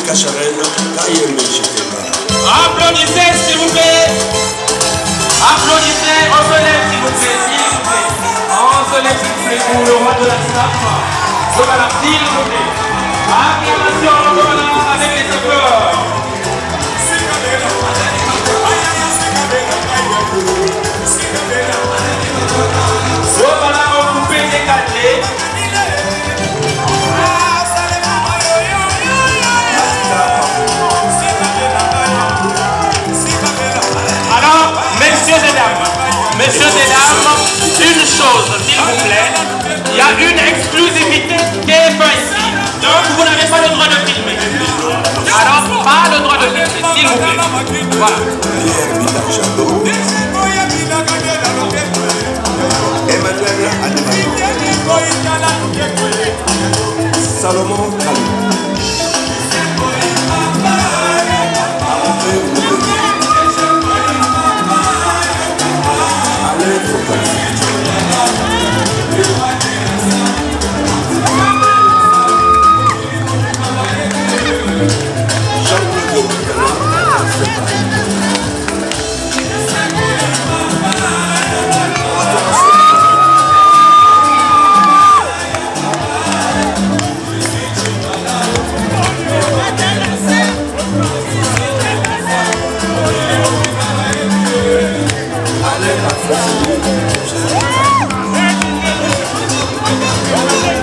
Applaudissez s'il vous plaît. Applaudissez, on se lève s'il vous plaît, On se lève s'il vous plaît pour le roi de la staff. Voilà, s'il vous plaît. Acclamation, voilà, avec les efforts. Voilà, on coupé, décalé. Alors, messieurs et dames, une chose, s'il vous plaît, il y a une exclusivité qui est faite ici. Donc, vous n'avez pas le droit de filmer. Alors, pas le droit de filmer, s'il vous plaît. Voilà. Salomon Kalou. Allez,